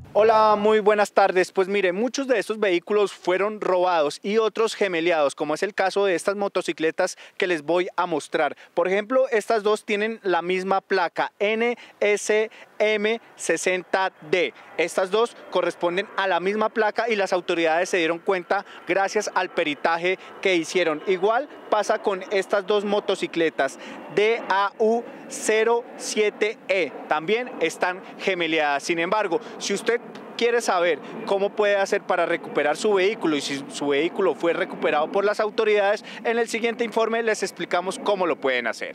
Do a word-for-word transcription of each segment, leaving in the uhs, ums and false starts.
Hola, muy buenas tardes. Pues mire, muchos de estos vehículos fueron robados y otros gemeleados, como es el caso de estas motocicletas que les voy a mostrar. Por ejemplo, estas dos tienen la misma placa, N S M sesenta D. Estas dos corresponden a la misma placa y las autoridades se dieron cuenta gracias al peritaje que hicieron. Igual pasa con estas dos motocicletas, D A U cero siete E. También están gemeleadas. Sin embargo, si usted quiere saber cómo puede hacer para recuperar su vehículo y si su vehículo fue recuperado por las autoridades, en el siguiente informe les explicamos cómo lo pueden hacer.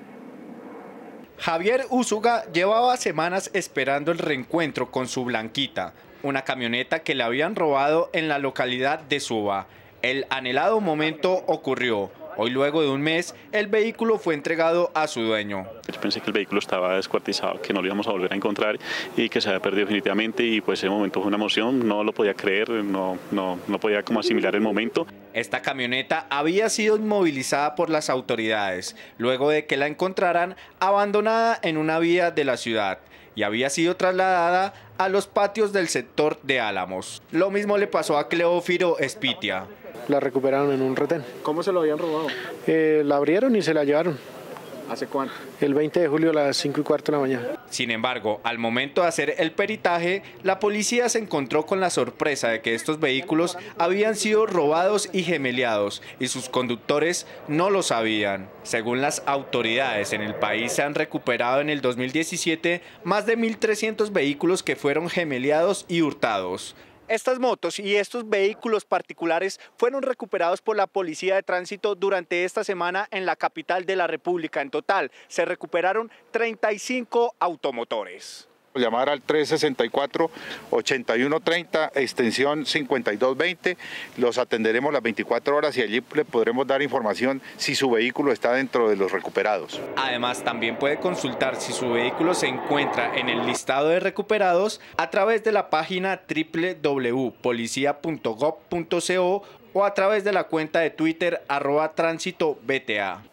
Javier Úsuga llevaba semanas esperando el reencuentro con su Blanquita, una camioneta que le habían robado en la localidad de Suba. El anhelado momento ocurrió. Hoy, luego de un mes, el vehículo fue entregado a su dueño. Yo pensé que el vehículo estaba descuartizado, que no lo íbamos a volver a encontrar y que se había perdido definitivamente, y pues ese momento fue una emoción, no lo podía creer, no, no, no podía como asimilar el momento. Esta camioneta había sido inmovilizada por las autoridades, luego de que la encontraran abandonada en una vía de la ciudad, y había sido trasladada a los patios del sector de Álamos. Lo mismo le pasó a Cleófilo Espitia. La recuperaron en un retén. ¿Cómo se lo habían robado? Eh, la abrieron y se la llevaron. ¿Hace cuánto? El veinte de julio a las cinco y cuarto de la mañana. Sin embargo, al momento de hacer el peritaje, la policía se encontró con la sorpresa de que estos vehículos habían sido robados y gemeleados y sus conductores no lo sabían. Según las autoridades, en el país se han recuperado en el dos mil diecisiete más de mil trescientos vehículos que fueron gemeleados y hurtados. Estas motos y estos vehículos particulares fueron recuperados por la Policía de Tránsito durante esta semana en la capital de la República. En total, se recuperaron treinta y cinco automotores. Llamar al tres sesenta y cuatro, ochenta y uno treinta, extensión cincuenta y dos veinte, los atenderemos las veinticuatro horas y allí le podremos dar información si su vehículo está dentro de los recuperados. Además, también puede consultar si su vehículo se encuentra en el listado de recuperados a través de la página doble u doble u doble u punto policía punto gob punto co o a través de la cuenta de Twitter arroba tránsito B T A.